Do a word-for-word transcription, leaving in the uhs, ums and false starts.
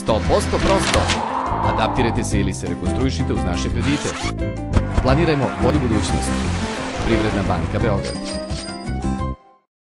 sto posto prosto. Adaptirajte se ili se rekonstruišite uz naše kredite. Planirajmo bolju budućnost. Privredna banka Beograd.